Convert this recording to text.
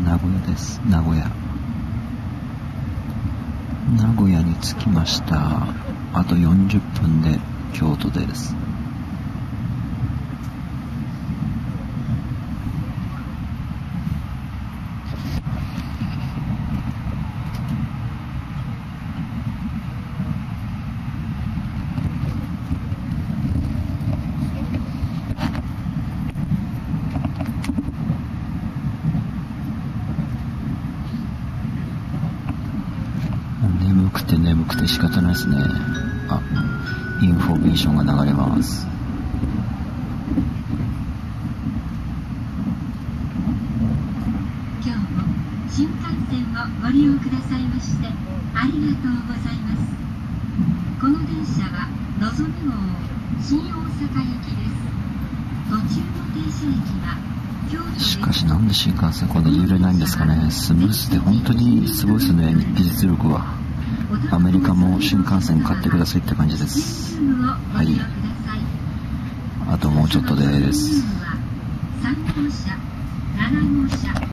名古屋です。名古屋に着きました。あと40分で京都です。眠くて仕方ないですね。インフォメーションが流れます。 今日も新幹線をご利用くださいましてありがとうございます。この電車はのぞみ号新大阪行きです。途中の停車駅は京都です。 しかしなんで新幹線こんな揺れないんですかね。スムーズで本当にすごいですね。技術力は。アメリカも新幹線買ってくださいって感じです。はい。あともうちょっとです。